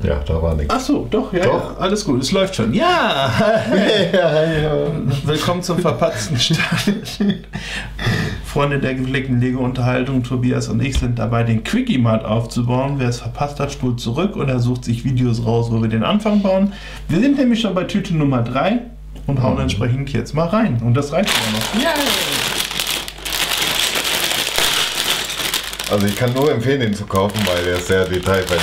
Ja, da war nichts. Ach so, doch, ja, Doch. ja, alles gut, es läuft schon. Ja! Ja. Willkommen zum verpatzten Start. Freunde der gepflegten Lego-Unterhaltung, Tobias und ich sind dabei, den Quickie-Mart aufzubauen. Wer es verpasst hat, spult zurück und er sucht sich Videos raus, wo wir den Anfang bauen. Wir sind nämlich schon bei Tüte Nummer 3 und hauen entsprechend jetzt mal rein. Und das reicht auch noch. Yay! Also ich kann nur empfehlen, den zu kaufen, weil der ist sehr detailverliebt.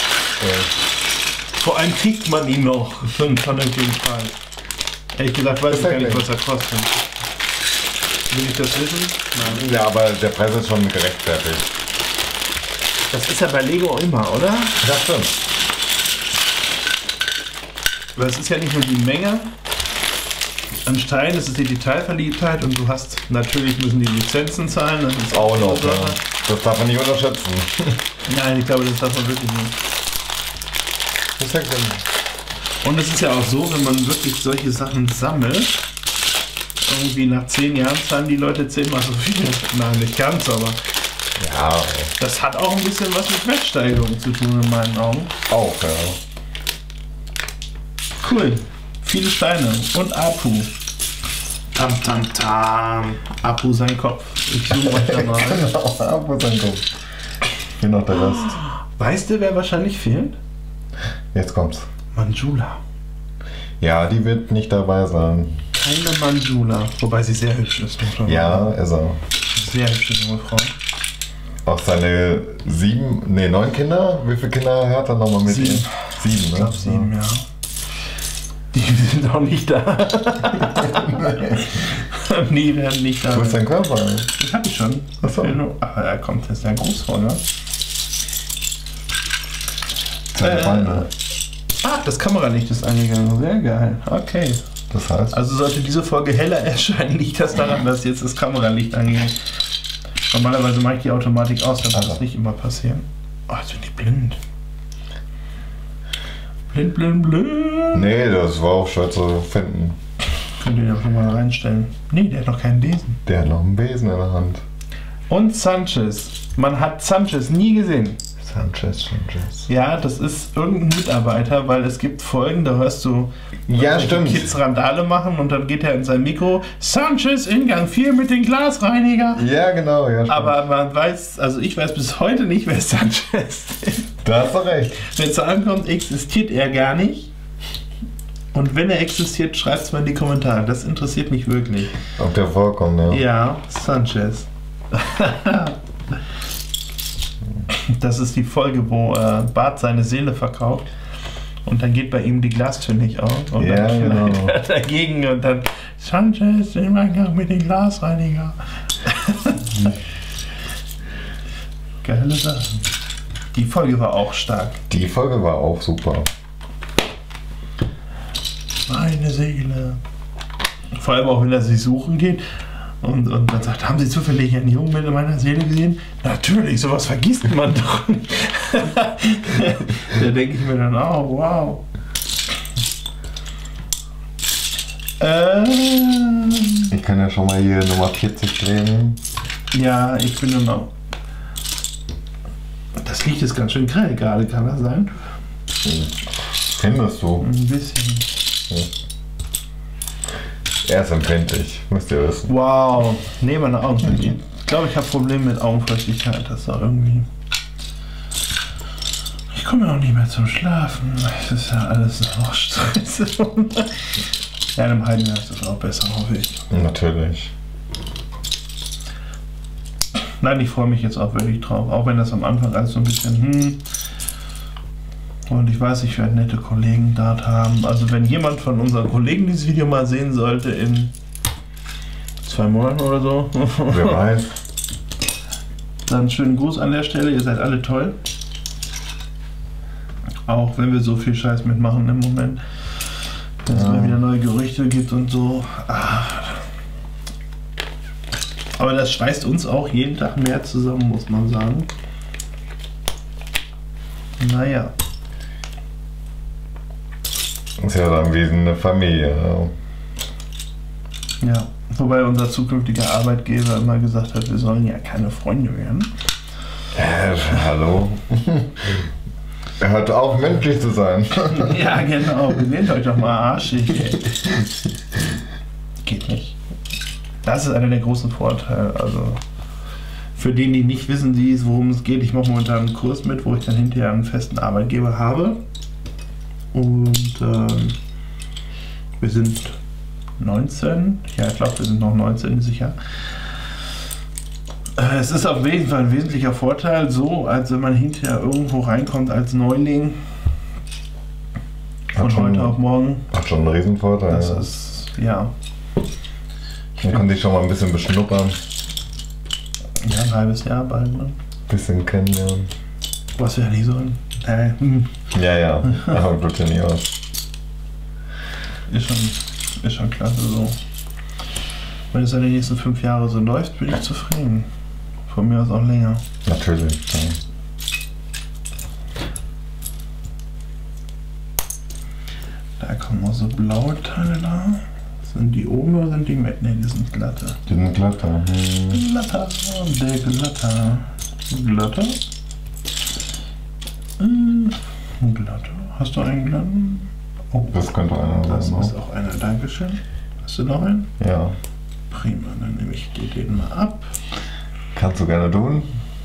Vor allem kriegt man ihn noch für einen vernünftigen Preis. Ehrlich gesagt weiß ich gar nicht, was er kostet. Will ich das wissen? Nein. Ja, aber der Preis ist schon gerechtfertigt. Das ist ja bei Lego immer, oder? Ja, stimmt. Weil es ist ja nicht nur die Menge an Steinen, es ist die Detailverliebtheit und du hast, natürlich müssen die Lizenzen zahlen. Das ist Auch noch, eine ja. Sache. Das darf man nicht unterschätzen. Nein, ich glaube, das darf man wirklich nicht. Das ist ja gut. Und es ist ja auch so, wenn man wirklich solche Sachen sammelt, irgendwie nach 10 Jahren zahlen die Leute 10-mal so viel. Nein, nicht ganz, aber Ja, das hat auch ein bisschen was mit Wertsteigerung zu tun in meinen Augen. auch, ja. Cool. Viele Steine und Apu. Tam tam tam. Apu sein Kopf. Ich zoome euch da mal. Genau, aber sein Kopf. Hier noch der Rest. Weißt du, wer wahrscheinlich fehlt? Jetzt kommt's. Manjula. Ja, die wird nicht dabei sein. Keine Manjula. Wobei sie sehr hübsch ist. Muss man Ja, sagen. ist er. Sehr hübsche junge Frau. Auch seine 9 Kinder? Wie viele Kinder hat er nochmal mit 7. ihm? 7, ne? Ich glaube 7, ja. Die sind auch nicht da. Die werden nicht da. Wo ist sein Körper? Das hab ich schon. Ach so. Ach, er kommt, das ist ja groß vor, ne? Seine Beine. Ach, das Kameralicht ist angegangen. Sehr geil. Okay. Das heißt? Also sollte diese Folge heller erscheinen, liegt das daran, dass jetzt das Kameralicht angeht. Normalerweise mache ich die Automatik aus, dann wird das nicht immer passieren. Oh, jetzt bin ich blind. Blind. Nee, das war auch schwer zu finden. Könnt ihr einfach mal reinstellen. Nee, der hat noch keinen Besen. Der hat noch einen Besen in der Hand. Und Sanchez. Man hat Sanchez nie gesehen. Sanchez. Ja, das ist irgendein Mitarbeiter, weil es gibt Folgen, da hörst du Ja, stimmt. Kids Randale machen und dann geht er in sein Mikro. Sanchez in Gang 4 mit dem Glasreiniger. Ja, genau, ja. Stimmt. Aber man weiß, also ich weiß bis heute nicht, wer Sanchez ist. Da hast du recht. Wenn es ankommt, existiert er gar nicht. Und wenn er existiert, schreibt es mal in die Kommentare. Das interessiert mich wirklich. Ob der vorkommt, ja. Ja, Sanchez. Das ist die Folge, wo Bart seine Seele verkauft. Und dann geht bei ihm die Glastür nicht auf. Und Ja, dann genau. er dagegen und dann Sanchez im Eingang mit dem Glasreiniger. Geile Sache. Die Folge war auch stark. Die Folge war auch super. Meine Seele. Vor allem auch, wenn er sie suchen geht und dann sagt, haben Sie zufällig einen Jungen mit meiner Seele gesehen? Natürlich, sowas vergisst man doch nicht. Da denke ich mir dann auch, wow. Ich kann ja schon mal hier Nummer 40 drehen. Ja, ich bin dann auch. Das Licht ist ganz schön grell gerade, kann das sein? Findest du? Ein bisschen. Er ist empfindlich, müsst ihr wissen. Wow. Nee, meine Augen. Ich glaube, ich habe Probleme mit Augenfeuchtigkeit. Das ist auch irgendwie. Ich komme auch nicht mehr zum Schlafen. Es ist ja alles noch Stress. Ja, in einem halben Jahr ist das auch besser, hoffe ich. Natürlich. Nein, ich freue mich jetzt auch wirklich drauf. Auch wenn das am Anfang alles so ein bisschen Und ich weiß, ich werde nette Kollegen dort haben. Also wenn jemand von unseren Kollegen dieses Video mal sehen sollte in 2 Monaten oder so, Wer weiß. dann schönen Gruß an der Stelle. Ihr seid alle toll. Auch wenn wir so viel Scheiß mitmachen im Moment. Wenn es mal wieder neue Gerüchte gibt und so. Aber das schweißt uns auch jeden Tag mehr zusammen, muss man sagen. Naja. Ist ja dann wie eine Familie. Ja. Wobei unser zukünftiger Arbeitgeber immer gesagt hat, wir sollen ja keine Freunde werden. Hallo? Er hört auf, menschlich zu sein. Ja, genau. Gewöhnt euch doch mal arschig, ey. Geht nicht. Das ist einer der großen Vorteile. Also für die nicht wissen, worum es geht, ich mache momentan einen Kurs mit, wo ich dann hinterher einen festen Arbeitgeber habe. Und wir sind 19. Ja, ich glaube, wir sind noch 19 sicher. Es ist auf jeden Fall ein wesentlicher Vorteil, so als wenn man hinterher irgendwo reinkommt als Neuling. Von heute auf morgen. Hat schon einen Riesenvorteil. Das ist, ja. Man kann sich schon mal ein bisschen beschnuppern. Ja, ein halbes Jahr bald, ne? Bisschen kennenlernen. Was wir ja nicht sollen. Ja, aber tut ja nie aus. Ist schon klasse so. Wenn es dann die nächsten 5 Jahre so läuft, bin ich zufrieden. Von mir aus auch länger. Natürlich. Ja. Da kommen noch so blaue Teile da. Sind die oben oder sind die mit? Ne, die sind glatte. Die sind glatter. Glatter, der glatter. Glatter? Glatter. Hast du einen glatten? Oh, Das könnte einer sein. das ist auch einer. Dankeschön. Hast du noch einen? Ja. Prima, dann nehme ich dir den mal ab. Kannst du gerne tun.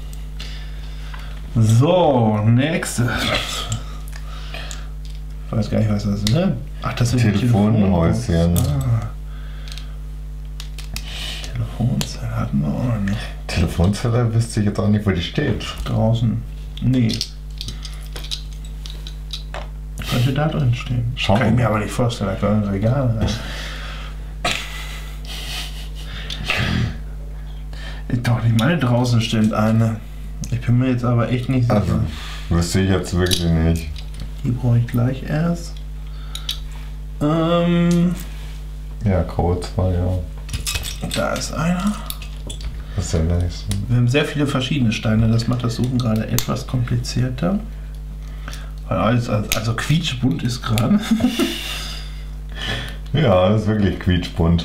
So, nächstes. Ich weiß gar nicht, was das ist, ne? Ach, das sind Telefonhäuschen. Telefonzelle hatten wir auch noch nicht. Telefonzelle wüsste ich jetzt auch nicht, wo die steht. Draußen. Nee. Könnte da drin stehen. Schauen Kann ich wir mir aber nicht vorstellen, da können ein Regal rein. Doch, ich meine, draußen steht eine. Ich bin mir jetzt aber echt nicht sicher. Also, wüsste ich jetzt wirklich nicht. Die brauche ich gleich erst. Ja, Code 2, ja. Da ist einer. Das ist ja nice. Wir haben sehr viele verschiedene Steine, das macht das Suchen gerade etwas komplizierter. Weil alles also quietschbunt ist gerade. Ja, das ist wirklich quietschbunt.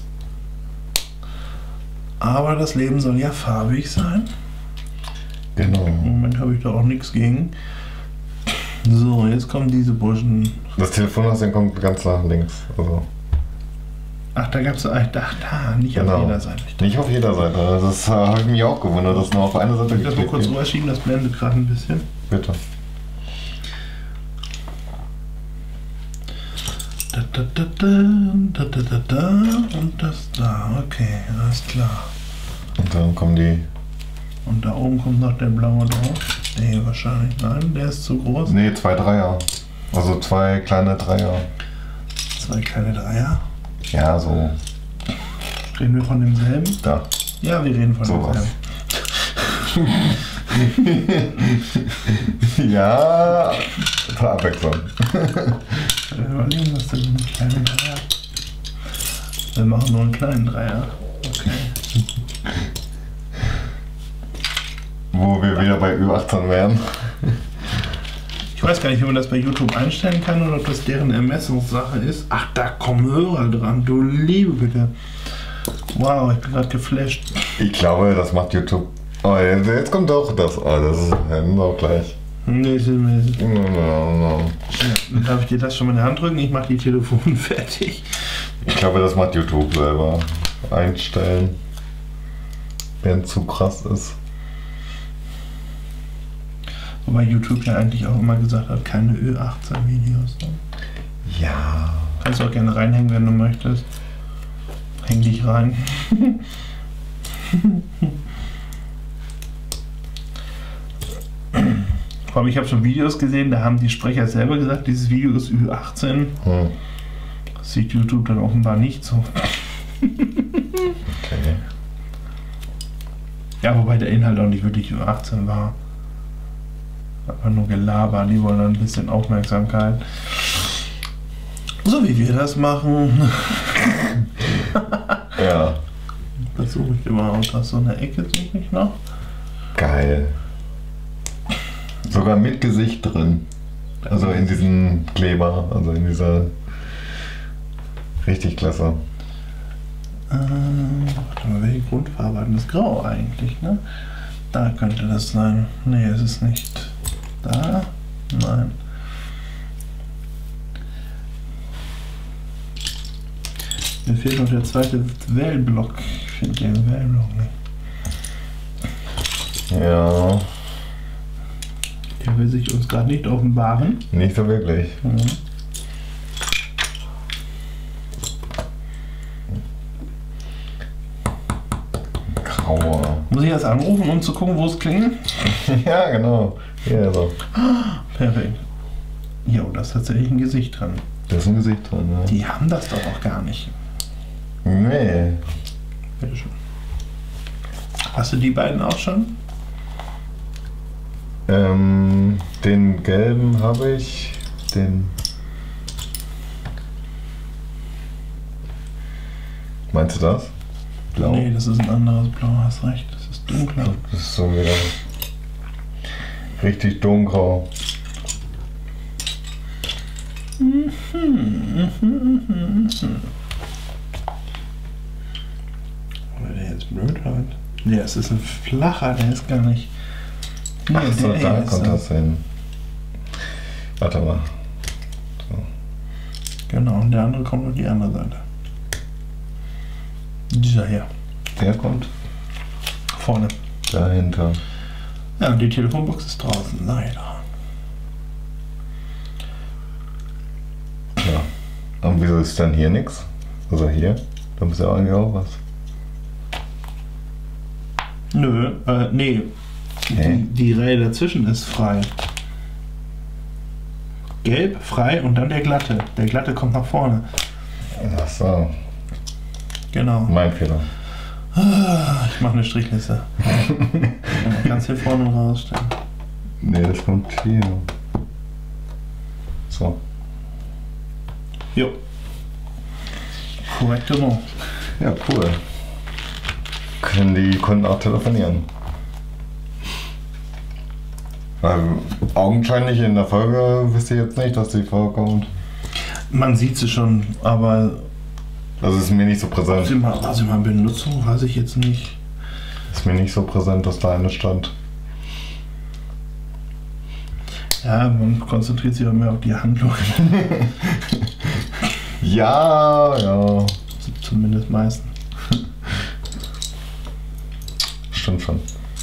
Aber das Leben soll ja farbig sein. Genau. Im Moment habe ich da auch nichts gegen. So, jetzt kommen diese Burschen. Das Telefonhäuschen kommt ganz nach links. Also. Ach, da gab es. Ach, da, nicht Genau. auf jeder Seite. Nicht auf jeder Seite. Das habe ich mich auch gewundert, dass nur auf einer Seite Ich das mal kurz wird. rüberschieben, das blendet gerade ein bisschen. Bitte. Da und das da. Okay, alles klar. Und dann kommen die. Und da oben kommt noch der blaue drauf. Nee, wahrscheinlich. Nein, der ist zu groß. Nee, 2 Dreier. Also 2 kleine Dreier. 2 kleine Dreier. Ja, so. Reden wir von demselben? Da. Ja, wir reden von Sowas. demselben. Ja, zur Abwechslung. Überlegen, was denn mit kleinen Dreier? Wir machen nur einen kleinen Dreier. Okay. Wo wir wieder bei Ü18 wären. Ich weiß gar nicht, wie man das bei YouTube einstellen kann oder ob das deren Ermessungssache ist. Ach, da kommen Hörer dran. Du liebe Güte. Wow, ich bin gerade geflasht. Ich glaube, das macht YouTube. Oh, jetzt kommt auch das. Oh, das ist auch gleich. Nee, mäßig. No. Ja, darf ich dir das schon mal in die Hand drücken? Ich mache die Telefone fertig. Ich glaube, das macht YouTube selber. Einstellen. Wenn zu krass ist. Wobei YouTube ja eigentlich auch immer gesagt hat, keine Ü18-Videos. Ne? Ja. Kannst du auch gerne reinhängen, wenn du möchtest. Häng dich rein. Vor allem, ich habe schon Videos gesehen, da haben die Sprecher selber gesagt, dieses Video ist Ü18. Das sieht YouTube dann offenbar nicht so. Okay. Ja, wobei der Inhalt auch nicht wirklich Ü18 war. Einfach nur Gelaber, die wollen ein bisschen Aufmerksamkeit. So wie wir das machen. Ja. Das suche ich immer aus. So eine Ecke suche ich noch. Geil. Sogar mit Gesicht drin. Also in diesem Kleber, also in dieser. Richtig klasse. Warte mal, welche Grundfarbe hat denn das? Grau eigentlich, ne? Da könnte das sein. Ne, es ist nicht. Da. Nein. Mir fehlt noch der zweite Wählblock. Ich finde den Wählblock nicht. Ja, Der will sich uns gerade nicht offenbaren. nicht so wirklich. Mhm. Grauer. Muss ich jetzt anrufen, um zu gucken, wo es klingelt? Ja, genau. Ja, so. Perfekt. Jo, da ist tatsächlich ein Gesicht dran. Da ist ein Gesicht dran, ja. Die haben das doch auch gar nicht. Nee. Bitteschön. Hast du die beiden auch schon? Den gelben habe ich. Den. Meinst du das? Blau. Nee, das ist ein anderes Blau, hast recht. Das ist dunkler. Das ist so wieder richtig dunkelgrau. Oder der jetzt blöd hat. Nee, es ist ein flacher, der ist gar nicht. Nee, Ach so, der da ist kommt das hin. Warte mal. So. Genau, und der andere kommt auf die andere Seite. Dieser hier, Der kommt vorne. dahinter. Ja, und die Telefonbox ist draußen, leider. Ja. Und wieso ist dann hier nichts? Also hier? Da muss ja eigentlich auch was. Nö, nee. Hä? Die Reihe dazwischen ist frei. Gelb, frei und dann der glatte. Der glatte kommt nach vorne. Ach so, Genau. mein Fehler. Ich mache eine Strichliste. Ja, kannst hier vorne rausstellen. Nee, das kommt hier. So. Jo. Korrektement. Ja, cool. Können die Kunden auch telefonieren? Weil augenscheinlich in der Folge wisst ihr jetzt nicht, dass die vorkommt. Man sieht sie schon, aber Das ist mir nicht so ob präsent. sie mal Benutzung, weiß ich jetzt nicht. Ist mir nicht so präsent, dass da eine stand. Ja, man konzentriert sich auch mehr auf die Handlung. Ja, ja. Zumindest meistens. Stimmt schon.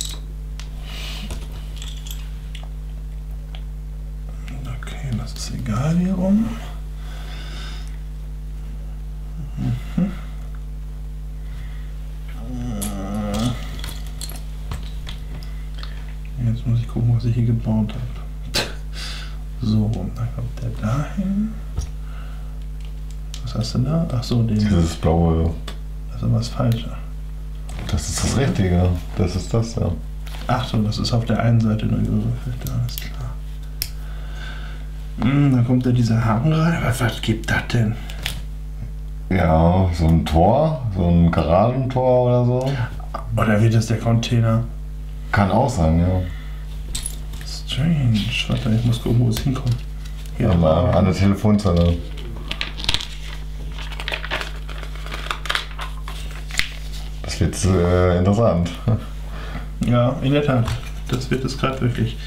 Okay, das ist egal hier rum. Mhm. Jetzt muss ich gucken, was ich hier gebaut habe. So, dann kommt der dahin. Was hast du da? Ach so, den. Dieses blaue, Das ist was Falsches. das ist das Richtige. Das ist das, ja. Ach so, das ist auf der einen Seite nur gewürfelt, alles klar. Dann kommt da dieser Haken rein. Was gibt das denn? Ja, so ein Tor, so ein Garagentor oder so. Oder wird das der Container? Kann auch sein, ja. Strange. Warte, ich muss gucken, wo es hinkommt. Hier. Aber an der Telefonzelle. Das wird interessant. Ja, in der Tat. Das wird es gerade wirklich.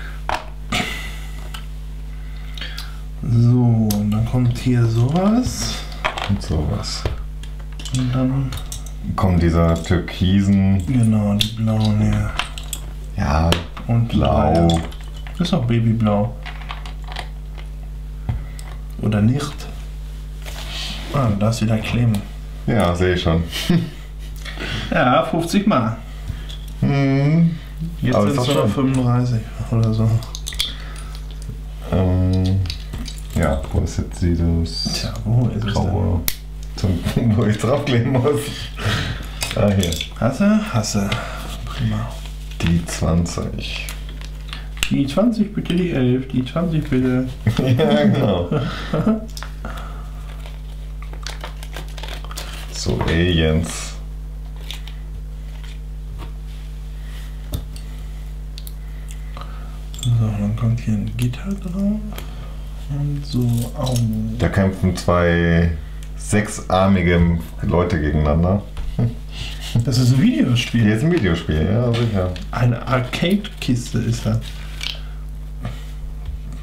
So, und dann kommt hier sowas. Und sowas. Und dann, Kommen diese türkisen, genau, die blauen hier. ja, Und blau. Das ist auch Babyblau. Oder nicht. Ah, da ist wieder kleben. Ja, sehe ich schon. Ja, 50 Mal. Hm. Jetzt Aber sind ist es doch nur schön. 35 oder so. Ja, wo ist jetzt dieses Tja, wo ist es denn? graue, wo ich draufkleben muss? Ah, hier. Hasse. Prima. Die 20. Die 20 bitte, die 11, die 20 bitte. Ja, genau. So, Aliens. So, dann kommt hier ein Gitter drauf. Und so Augen. Da kämpfen zwei sechsarmige Leute gegeneinander. Das ist ein Videospiel. Hier ist ein Videospiel, ja, sicher. Eine Arcade-Kiste ist das.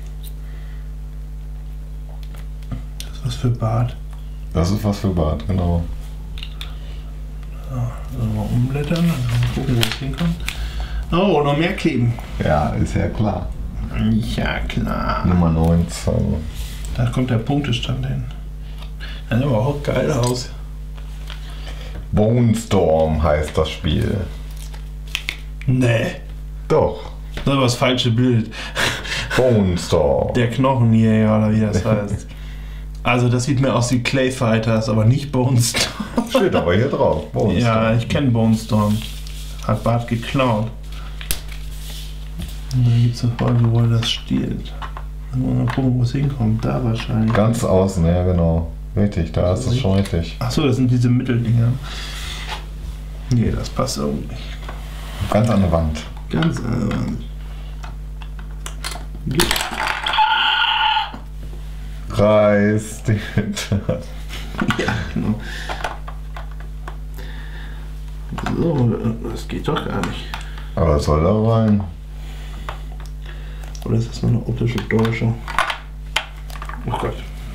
für Bart. Das ist was für Bart, genau. So, mal umblättern, mal gucken, wo es hinkommt. Oh, noch mehr kleben. Ja, ist ja klar. Ja, klar. Nummer 19. Da kommt der Punktestand hin. Das sieht aber auch geil aus. Bone Storm heißt das Spiel. Nee. Doch. Das ist aber das falsche Bild. Bone Storm. Der Knochenjäger oder wie das heißt. Also das sieht mir aus wie Clay Fighters, aber nicht Bone Storm. Steht aber hier drauf. Bone Ja, Storm. ich kenne Bone Storm. Hat Bart geklaut. Und dann gibt es eine Folge, wo er das stiehlt. Dann wollen wir mal gucken, wo es hinkommt. Da wahrscheinlich. Ganz außen, ja genau. Richtig, da ist es schon richtig. Achso, das sind diese Mitteldinger. Nee, das passt irgendwie nicht. Ganz an der Wand. Ganz Reiß die Hütte. ja, genau. So, das geht doch gar nicht. Aber es soll da rein. Oder ist das nur eine optische Täuschung? Oh Gott.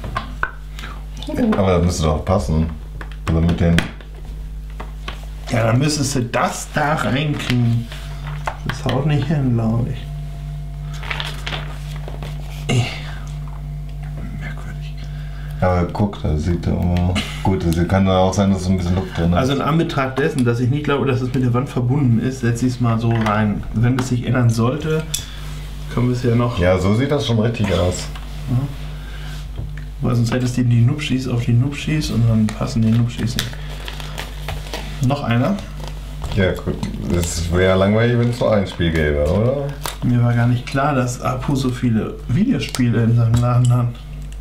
Aber das müsste doch passen. Also mit den. Ja, dann müsstest du das da reinkriegen. Das haut nicht hin, glaube ich. Merkwürdig. Aber guck, da sieht er immer. Gut, es kann ja auch sein, dass so ein bisschen Luft drin ist. Also in Anbetracht dessen, dass ich nicht glaube, dass es mit der Wand verbunden ist, setze ich es mal so rein. Wenn es sich ändern sollte, können wir es ja noch. Ja, so sieht das schon richtig aus. Weil sonst hättest du die Nupschis auf die Nupschis und dann passen die Nupschis nicht. Noch einer? Ja, gut. Das wäre ja langweilig, wenn es nur ein Spiel gäbe, oder? Mir war gar nicht klar, dass Apu so viele Videospiele in seinem Laden hat.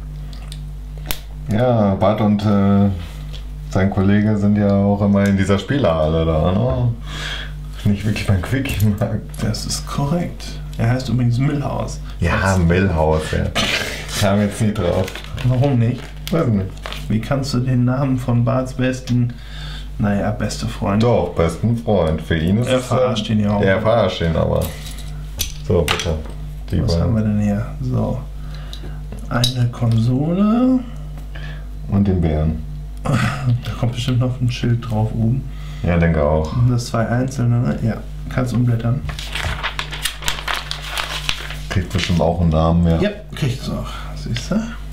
Ja, Bart und sein Kollege sind ja auch immer in dieser Spielehalle da, ne? Nicht wirklich beim Quickie-Markt. Das ist korrekt. Er heißt übrigens Millhouse. Ja, Millhouse, ja. Kam jetzt nie drauf. Warum nicht? Weiß nicht. Wie kannst du den Namen von Barts besten, naja, beste Freund? Doch, besten Freund. Für ihn ist Er es. verarscht ihn ja auch. Er verarscht ihn aber. So, bitte. Die Was haben wir denn hier? So. Eine Konsole. Und den Bären. Da kommt bestimmt noch ein Schild drauf oben. Ja, denke auch. Und das zwei einzelne, ne? Ja. Kannst umblättern. Kriegt bestimmt auch einen Namen, ja. Ja, kriegst du auch. Siehst du?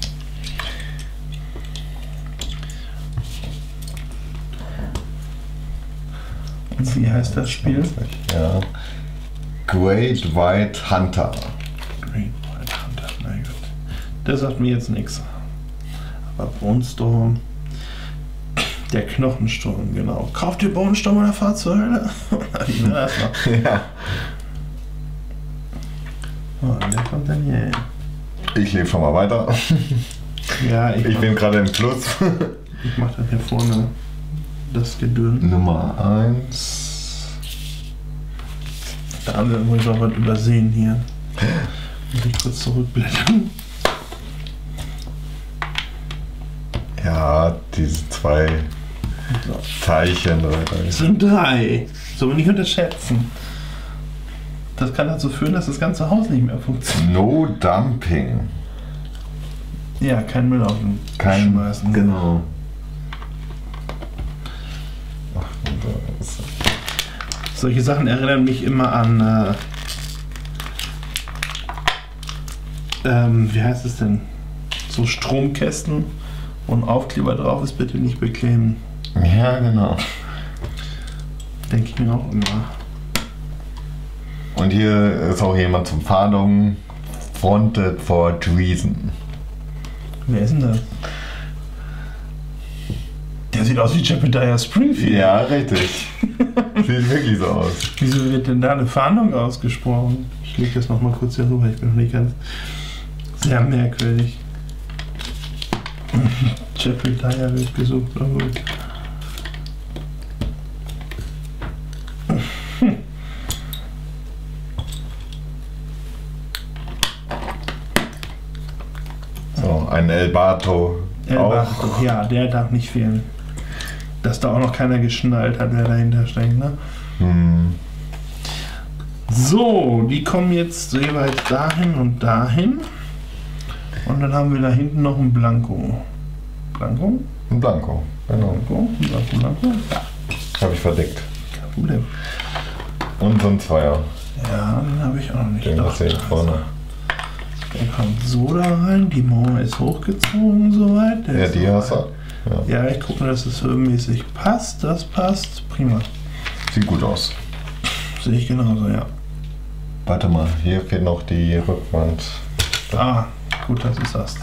Und wie heißt das Spiel? Ja. Great White Hunter. Great White Hunter, na gut. Der sagt mir jetzt nichts. Aber Bone Storm. Der Knochensturm, genau. Kauft ihr Bone Storm oder fahrt zur Hölle? Wie war das noch? Ja. Oh, und der kommt dann hier hin. Ich lebe schon mal weiter. Ja, Ich bin gerade im Plus. ich mach dann hier vorne das Gedöns. Nummer 1. Da haben wir übrigens auch was übersehen hier. Muss ich kurz zurückblättern. Ja, diese zwei So. Teilchen. Es sind 3. Soll man nicht unterschätzen. Das kann dazu führen, dass das ganze Haus nicht mehr funktioniert. No Dumping. Ja, kein Müll auf den Kein. schmeißen. Genau. Ach, und da ist Solche Sachen erinnern mich immer an, wie heißt es denn? So Stromkästen und Aufkleber drauf ist, bitte nicht bekleben. ja, genau. Denke ich mir auch immer. Und hier ist auch jemand zum Fahndung. Fronted for treason. Wer ist denn das? Der sieht aus wie Jebediah Springfield. Ja, richtig. Sieht wirklich so aus. Wieso wird denn da eine Fahndung ausgesprochen? Ich lege das nochmal kurz hier rüber, ich bin noch nicht ganz. Sehr merkwürdig. Jebediah wird gesucht, aber gut. So, ein El Bato. El Auch. Barto, ja, der darf nicht fehlen. Dass da auch noch keiner geschnallt hat, wer dahinter steckt, ne? Hm. So, die kommen jetzt jeweils dahin und dahin. Und dann haben wir da hinten noch ein Blanko. Blanco. Ein Blanco, genau. Blanco. Ja, Habe ich verdeckt. kein Problem. Und so ein Zweier. Ja, den habe ich auch noch nicht. Den Doch, sehe ich da ist vorne. er. Der kommt so da rein, die Mauer ist hochgezogen soweit. Ja, die hast du. Ja. Ja, ich gucke, dass es höhenmäßig passt. Das passt. Prima. Sieht gut aus. Sehe ich genauso, ja. Warte mal, hier fehlt noch die Rückwand. Ah, gut, dass du sagst.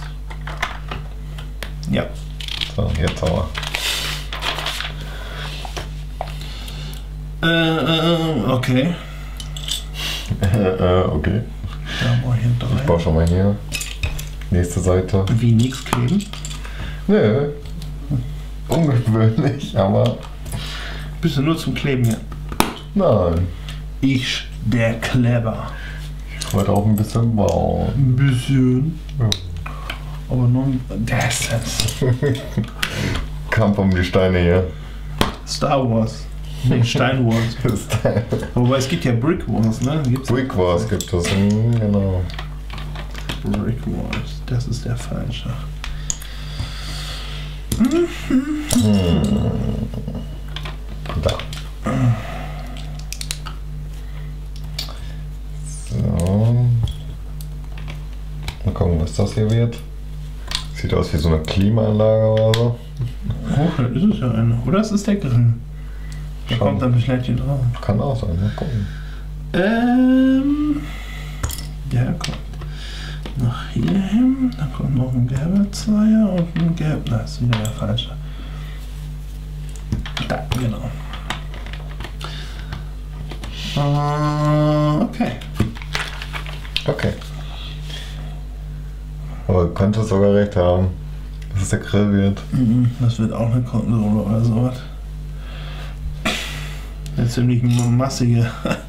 Ja. So, jetzt aber. Okay. Okay. Da haben wir hier Ich baue schon mal hier. Nächste Seite. Wie nichts kleben. Nö. Ungewöhnlich, aber Bist du nur zum Kleben hier? nein. Ich, der Clever. Ich wollte auch ein bisschen bauen. Ein bisschen. Ja. Aber nur das ist Kampf um die Steine hier. Star Wars. Nee, Stein Wars. Wobei es gibt ja Brick Wars, ne? Gibt's Brick Wars gibt es. Genau. Brick Wars. Das ist der falsche. Da. So. Mal gucken, was das hier wird. Sieht aus wie so eine Klimaanlage oder so. Oh, da ist es ja eine. Oder es ist der Grill. Der Schon. kommt dann bestimmt hier drauf. Kann auch sein, mal gucken. Der kommt nach hier hin. Dann kommt noch ein gelber Zweier und ein gelb. Das ist wieder der falsche. Da, genau. Okay. Okay. Aber du könntest sogar recht haben, dass es der Grill wird. Das wird auch eine Konsole oder sowas. Eine ziemlich massige.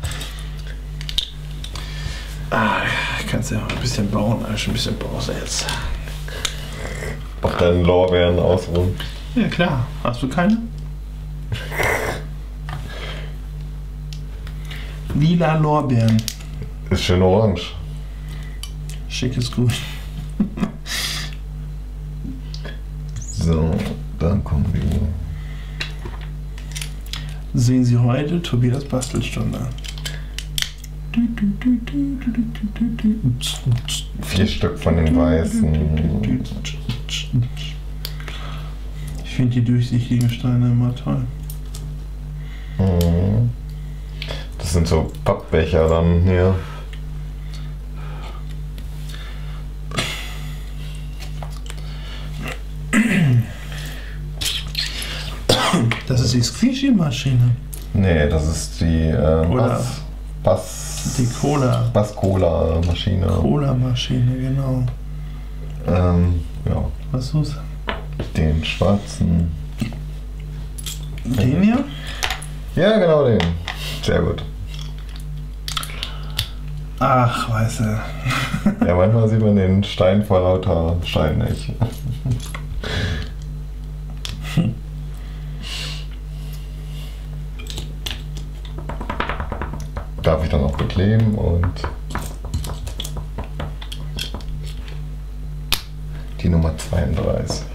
Kannst ja auch ein bisschen bauen, ein bisschen brauchst du jetzt. Auf deinen Lorbeeren ausruhen. Ja klar. Hast du keine? Lila Lorbeeren. Ist schön orange. Schickes Grün. So, dann kommen die. Sehen Sie heute Tobias Bastelstunde. 4 Stück von den weißen. Ich finde die durchsichtigen Steine immer toll. Mhm. Das sind so Pappbecher dann hier. Das ist die Squeegee-Maschine. Nee, das ist die Oder die Cola. Bass-Cola-Maschine. Cola-Maschine, genau. Ja, Was suchst den schwarzen. du? Den hier? Ja, genau den. Sehr gut. Ach, weißt du. Ja, manchmal sieht man den Stein vor lauter Stein nicht. Darf ich dann auch bekleben und die Nummer 32.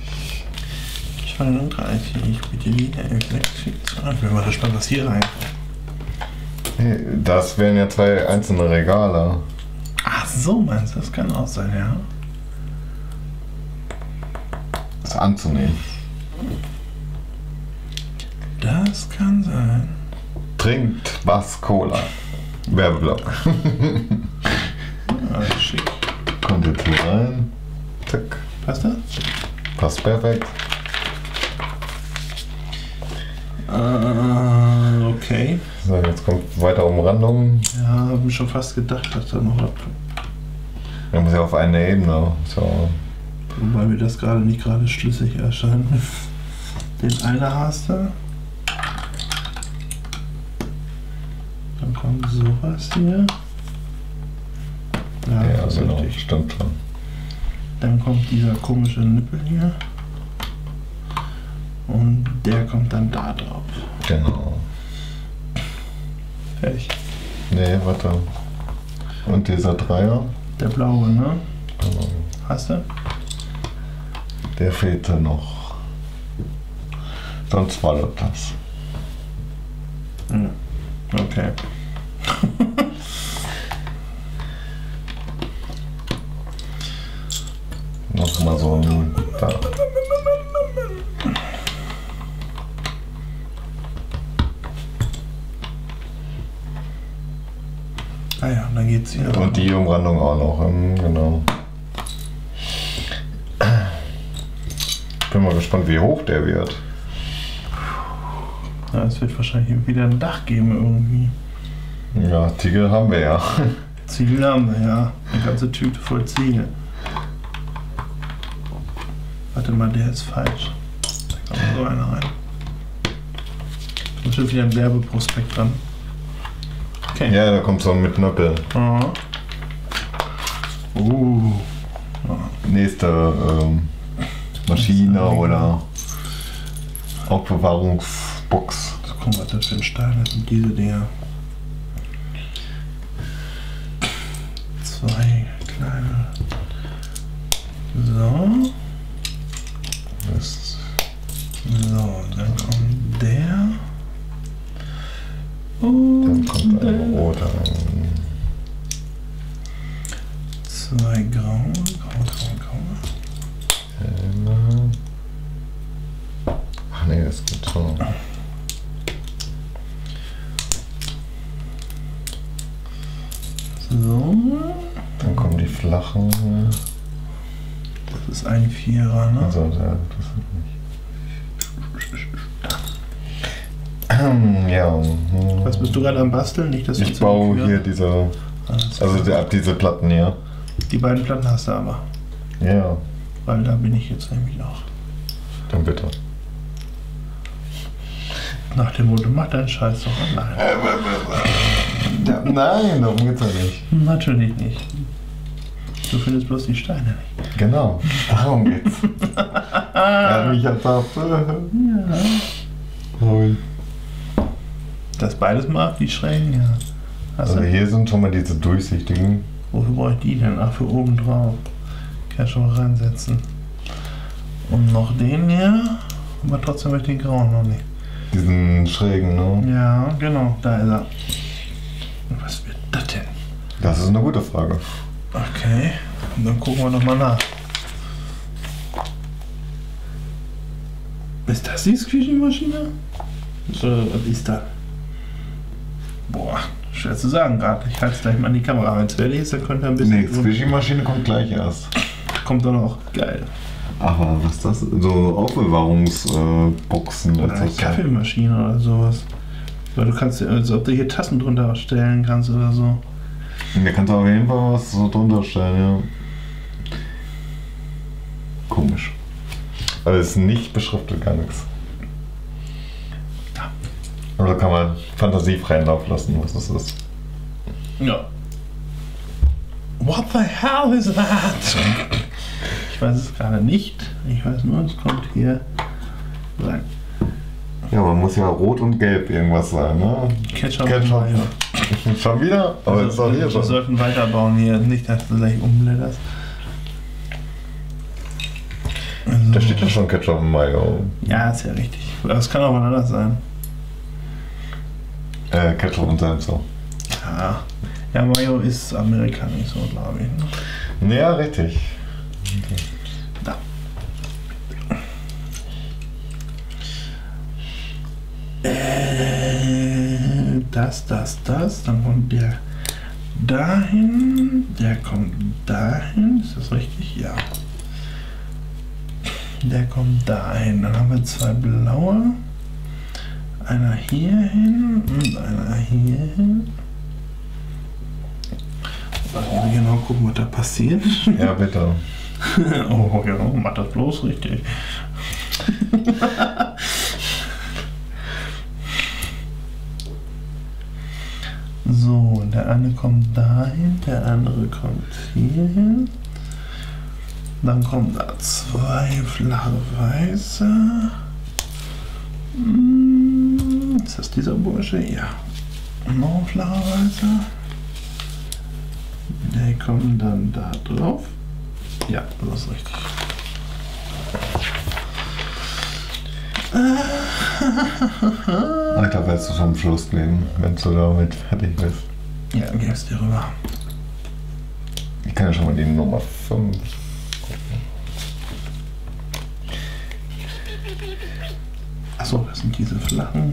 32, bitte wieder Elektrik. Ich bin mal gespannt, was hier reinkommt. Das wären ja 2 einzelne Regale. Ach so, meinst du, das kann auch sein, ja? Das anzunehmen. Das kann sein. Trinkt Bass Cola. Werbeblock. Ah, schick. Kommt jetzt hier rein. Zack. Passt das? Passt perfekt. Okay. So, jetzt kommt weitere Umrandung. Ja, hab mir schon fast gedacht, dass da noch was. Man muss ja auf einer Ebene. So. Wobei mir das gerade nicht gerade schlüssig erscheint. Den einer hast du. Dann kommt sowas hier. Ja, Ja, das ist genau. richtig. Stimmt schon. Dann kommt dieser komische Nippel hier. Und der kommt dann da drauf. Genau. Fertig. Nee, warte. Und dieser Dreier. Der blaue, ne? Genau. Hast du? Der fehlte noch. Sonst war das. Okay. Noch mal so ein. Da. Ah ja, dann geht's hier. Und die Umrandung auch noch. Genau. Bin mal gespannt, wie hoch der wird. Ja, es wird wahrscheinlich wieder ein Dach geben irgendwie. Ja, Ziegel haben wir ja. Ziegel haben wir, ja. Eine ganze Tüte voll Ziegel. Warte mal, der ist falsch. Da kommt so einer rein. Da muss schon wieder ein Werbeprospekt dran. Okay. Ja, da kommt so mit Nöppel. Aha. Nächste Maschine oder Aufbewahrungsbox. So, guck mal, was das für ein Stein ist. Und diese Dinger. 2 kleine. So. Das So, dann kommt der. Und dann kommt der. ein roter. 2 grau. Ach nee, das geht so. So. Dann kommen die flachen. Das ist ein Vierer, ne? Also, ja, das ist nicht. Ja. Was bist du gerade am Basteln? Nicht, dass du Ich uns baue irgendwie- hier diese. Also diese Platten hier. Die beiden Platten hast du aber. Ja, Weil da bin ich jetzt nämlich auch. dann bitte. Nach dem Motto, mach deinen Scheiß doch allein. Ja, nein, darum geht's ja nicht. Natürlich nicht. Du findest bloß die Steine nicht. Genau, darum geht's. Er hat mich ertappt. Ja. Cool. Das beides mag, die Schrägen, ja. Hast Also du, hier sind schon mal diese durchsichtigen. wofür brauche ich die denn? Ach, für oben drauf. Kann ich schon mal reinsetzen. Und noch den hier. Aber trotzdem möchte ich den grauen noch nicht. Diesen schrägen, ne? Ja, genau, da ist er. Was wird das denn? Das ist eine gute Frage. Okay, und dann gucken wir nochmal nach. Ist das die Squeezy-Maschine? Was ist das? Boah, schwer zu sagen gerade. Ich halte es gleich mal an die Kamera. Wenn es fertig ist, dann könnte er ein bisschen... Nee, Squishy-Maschine kommt gleich erst. Kommt dann auch. Geil. Aber was ist das? So Aufbewahrungsboxen. Oder eine Kaffeemaschine oder sowas. Weil du kannst, als ob du hier Tassen drunter stellen kannst oder so. Da kannst du auf jeden Fall was so drunter stellen, ja. Komisch. Aber es ist nicht beschriftet, gar nichts. Ja. Oder kann man fantasiefreien Lauf lassen, was das ist. Ja. What the hell is that? Ich weiß es gerade nicht. Ich weiß nur, es kommt hier rein. Ja, man muss ja rot und gelb irgendwas sein, ne? Ketchup. Ketchup. Mayo. Schon wieder? Aber ist doch hier Wir schon. sollten weiterbauen hier. Nicht, dass du gleich umblätterst. Da steht ja schon Ketchup und Mayo. Ja, ist ja richtig. Aber es kann auch mal anders sein. Ketchup und Senf so. Ja. Ja, Mayo ist amerikanisch so, glaube ich. Ne? Ja, richtig. Da. Das. Dann kommt der dahin. Der kommt dahin. Ist das richtig? Ja. Der kommt dahin. Dann haben wir 2 blaue. Einer hier hin und einer hier hin. Also genau gucken, was da passiert. Ja, bitte. Oh ja, mach das bloß richtig. So, der eine kommt dahin, der andere kommt hier hin. Dann kommen da 2 flache Weiße. Ist das dieser Bursche? Ja. Noch ein flacher Weiße. Der kommt dann da drauf. Ja, das ist richtig. Ich glaube, jetzt zum Schluss nehmen, wenn du damit fertig bist. Ja, dann gehst du rüber. Ich kann ja schon mal die Nummer 5. Achso, das sind diese flachen.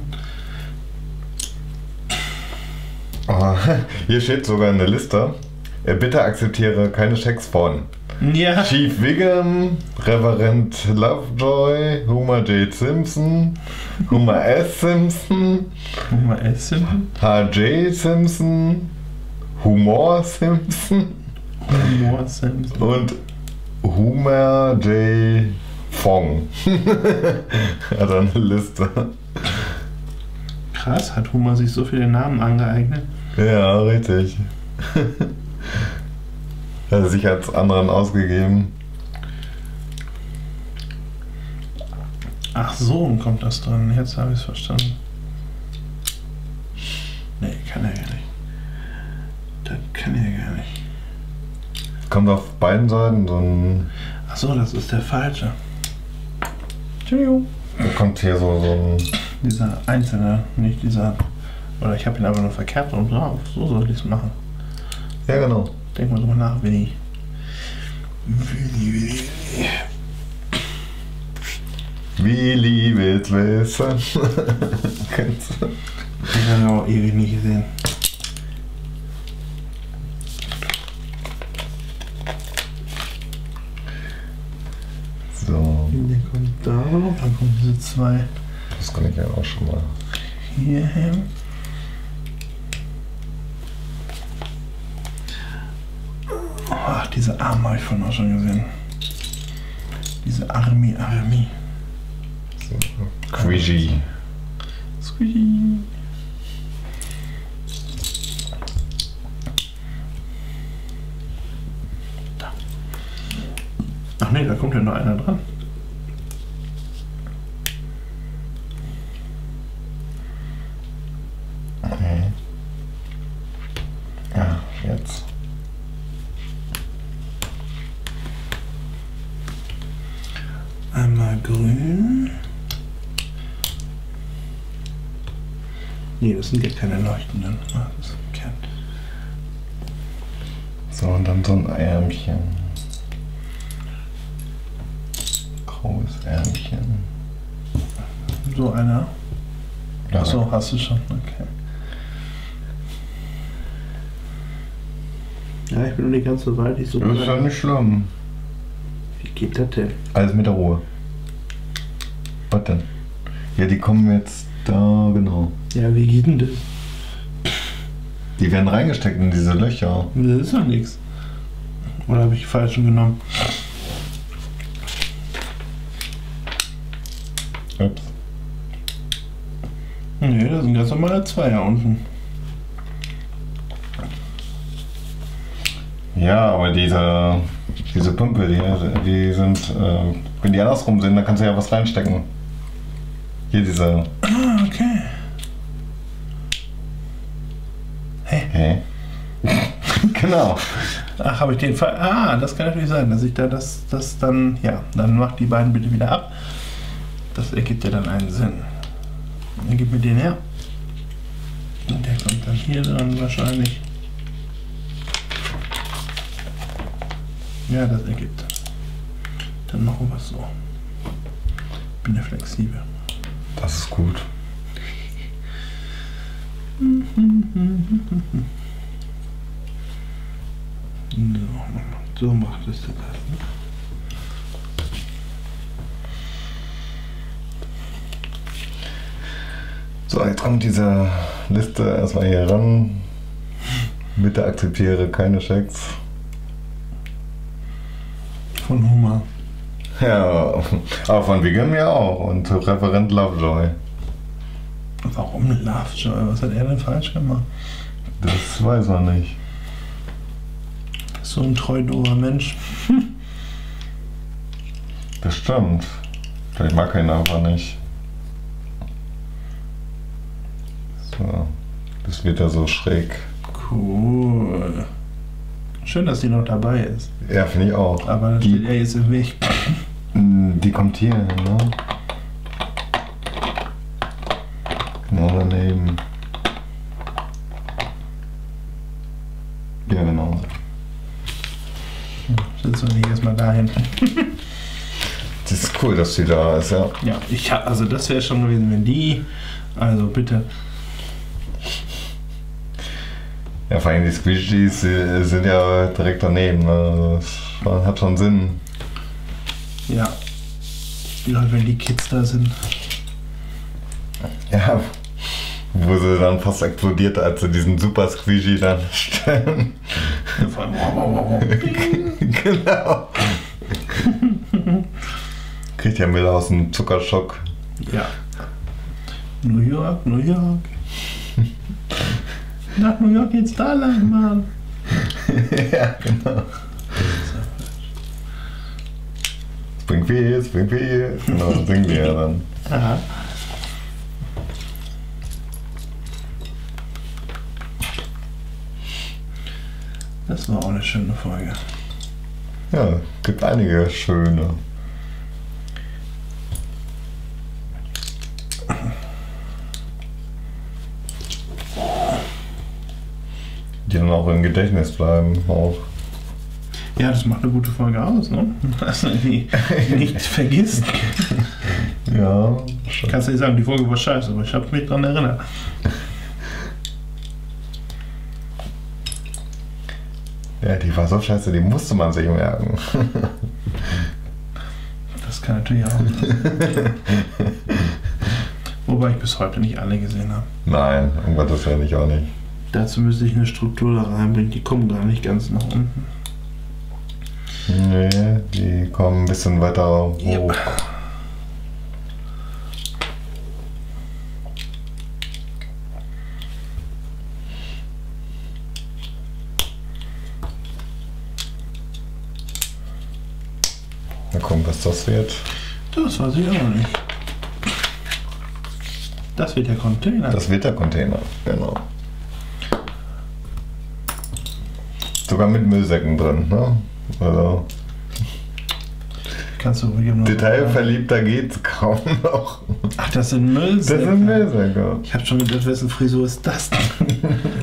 Oh, hier steht sogar eine Liste. Bitte akzeptiere keine Schecks von Ja. Chief Wiggum, Reverend Lovejoy, Homer J. Simpson, Homer S. Simpson, Mal essen. H.J. Simpson, Humor Simpson Humor Simpson. und Homer J. Fong. Hat er eine Liste. Krass, hat Homer sich so viele Namen angeeignet? Ja, richtig. Hat er sich als anderen ausgegeben. Ach so, kommt das dran. Jetzt habe ich es verstanden. Nee, kann er ja nicht. Das kann er gar nicht. Kommt auf beiden Seiten so ein. Ach so, das ist der falsche. Entschuldigung. Da kommt hier so ein. Dieser einzelne, nicht dieser. Oder ich habe ihn aber nur verkehrt und drauf. So soll ich es machen. Ja, genau. Denk mal drüber nach, Willi. Willi. Willi will's wissen. Kennst du? Ich habe ihn auch ewig nicht gesehen. So, Der kommt da, dann kommen diese zwei das kann ich ja auch schon mal. hier hin. Ach, diese Arme habe ich vorhin auch schon gesehen. Diese Army. So, Quiji. Squeaky. Da. Ach nee, da kommt ja noch einer dran. Okay. Ja, jetzt. Einmal grün. Nee, das sind ja keine leuchtenden. Ah, das ist verkehrt. So, und dann so ein Ärmchen. Graues Ärmchen. So einer. Ja, Achso, hast du schon. Okay. Ja, ich bin noch nicht ganz so weit. Ich so das ist ja nicht schlimm. Wie geht das denn? Alles mit der Ruhe. Was denn? Ja, die kommen jetzt da, genau. Ja, wie geht denn das? Die werden reingesteckt in diese Löcher. Das ist doch nichts. Oder habe ich die falschen genommen? Ups. Nee, das sind ganz normale Zweier unten. Ja, aber diese Pümpel, die sind, wenn die andersrum sind, dann kannst du ja was reinstecken. Hier diese. Ah, okay. Hä? Genau. Ach, habe ich den Fall. Ah, das kann natürlich sein, dass ich da das dann. Ja, dann mach die beiden bitte wieder ab. Das ergibt ja dann einen Sinn. Dann gib mir den her. Und der kommt dann hier dran wahrscheinlich. Ja, das ergibt. Dann machen wir es so. Bin ja flexibel. Das ist gut. So macht es das. Ne? So, jetzt kommt diese Liste erstmal hier ran. Bitte akzeptiere keine Schecks. Von Homer. Ja, aber von Wiggum ja auch. Und Reverend Lovejoy. Warum Lovejoy? Was hat er denn falsch gemacht? Das weiß man nicht. So ein treu dober Mensch. Das stimmt. Vielleicht mag er ihn einfach nicht. So, das wird ja so schräg. Cool. Schön, dass die noch dabei ist. Ja, finde ich auch. Aber dann steht er jetzt im Weg. Die kommt hier hin, ne? Genau daneben. Ja, genau. Sitzen wir nicht erstmal dahin. Das ist cool, dass die da ist, ja. Ja, also das wäre schon gewesen, wenn die. Also bitte. Ja, vor allem die Squishies sind ja direkt daneben. Ne? Das hat schon Sinn. Ja. Ja, wenn die Kids da sind. Ja, wo sie dann fast explodiert, als sie diesen Super Squishy dann stellen. Ja, vor allem, Genau. Kriegt ja Miller aus dem Zuckerschock. ja. New York, New York. Nach New York geht's da lang, Mann. Ja, genau. Springfield. Genau, das singen die ja dann. Aha. Das war auch eine schöne Folge. Ja, gibt einige schöne. Die dann auch im Gedächtnis bleiben. Auch. Ja, das macht eine gute Folge aus, ne? Dass du die nichts vergisst. Ja, schon. Kannst du nicht sagen, die Folge war scheiße, aber ich habe mich dran erinnert. Ja, die war so scheiße, die musste man sich merken. Das kann natürlich auch sein. Wobei ich bis heute nicht alle gesehen habe. Nein, um Gottes Willen, ich auch nicht. Dazu müsste ich eine Struktur da reinbringen, die kommen gar nicht ganz nach unten. Nee, die kommen ein bisschen weiter hoch. Yep. Mal gucken, was das wird. Das weiß ich auch noch nicht. Das wird der Container. Das wird der Container, genau. Sogar mit Müllsäcken drin, ne? Also, Kannst du ruhig noch. detailverliebter geht's kaum noch. Ach, das sind Müllsäcke. Das sind Müllsäcke. Ich hab schon gedacht, wessen Frisur ist das denn?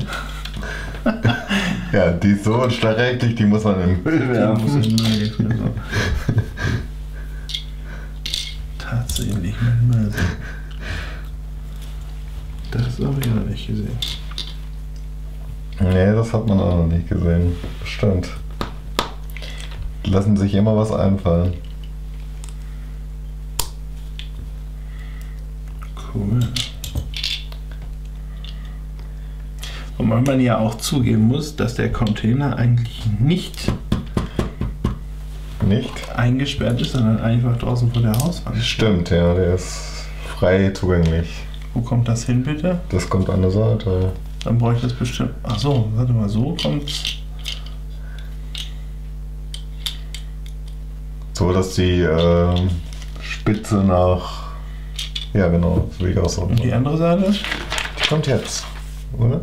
Ja, die ist so starkrechtlich, die muss man in den Müll Die muss werfen. in den Müll, die Frisur. Tatsächlich mit Müllsäcken. Das habe ich noch nicht gesehen. Nee, das hat man auch noch nicht gesehen. Bestimmt. Die lassen sich immer was einfallen. Cool. Und weil man ja auch zugeben muss, dass der Container eigentlich nicht Nicht? eingesperrt ist, sondern einfach draußen vor der Hauswand. Stimmt, ja, der ist frei zugänglich. Wo kommt das hin, bitte? Das kommt an der Seite. Dann brauche ich das bestimmt. Ach so, warte mal, so kommt's. So, dass die Spitze nach... Ja, genau, so wie ich auch so. Und die andere Seite? Die kommt jetzt, oder?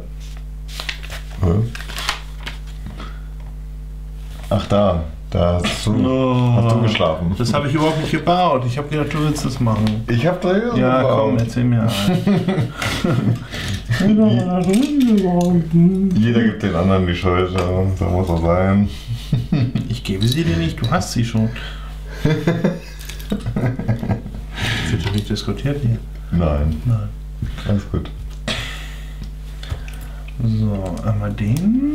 Ach, da hast du geschlafen. Das habe ich überhaupt nicht gebaut. Ich habe gedacht, du willst das machen. Ich hab da Ja, komm, erzähl mir Jeder gibt den anderen die Schuld, ja, so muss er sein. Ich gebe sie dir nicht, du hast sie schon. Wird doch nicht diskutiert hier. Nein, Nein. alles gut. So, einmal den.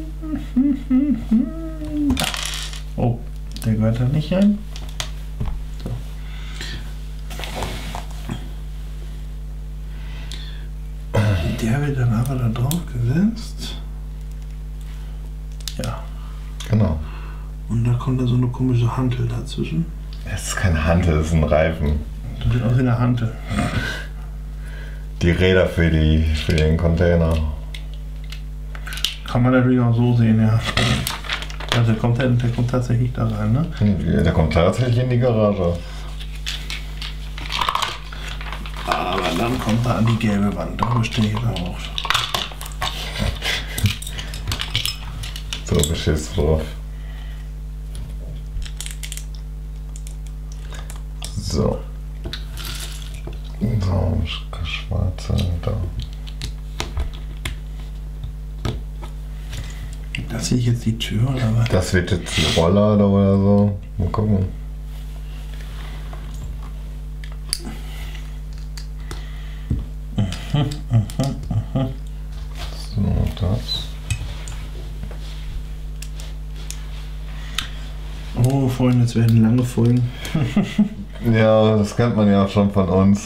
Oh, der gehört da nicht rein. So. Der wird dann aber da drauf gesetzt. Ja. Genau. Und da kommt da so eine komische Hantel dazwischen. Es ist kein Hantel, es ist ein Reifen. Das sieht aus wie eine Hantel. Die Räder für den Container. Kann man natürlich auch so sehen, ja. Also der kommt tatsächlich da rein, ne? Der kommt tatsächlich in die Garage. Aber dann kommt er an die gelbe Wand, da stehe ich auch. So, bestehst du drauf. So. So, schwarze da. Das sehe ich jetzt die Tür oder was? Das wird jetzt die Roller oder so. Mal gucken. So, das. Oh, Freunde, es werden lange Folgen. Ja, das kennt man ja schon von uns.